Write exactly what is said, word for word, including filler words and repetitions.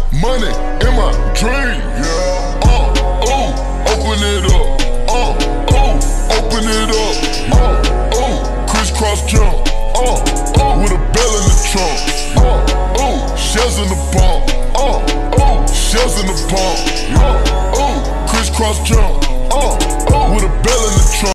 money in my dream. Yeah. Uh, oh, open it up. Uh, oh, open it up. Uh, oh, crisscross jump. Uh, oh, with a bell in the trunk. Uh, oh, shells in the bump. Uh, oh, shells in the bump. Uh, oh, crisscross jump.